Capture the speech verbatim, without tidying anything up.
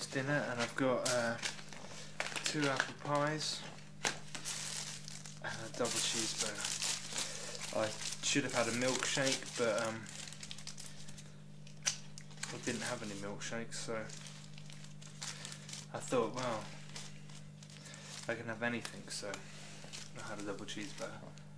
McDiet's dinner, and I've got uh, two apple pies and a double cheeseburger. I should have had a milkshake, but um, I didn't have any milkshakes, so I thought, well, I can have anything, so I had a double cheeseburger.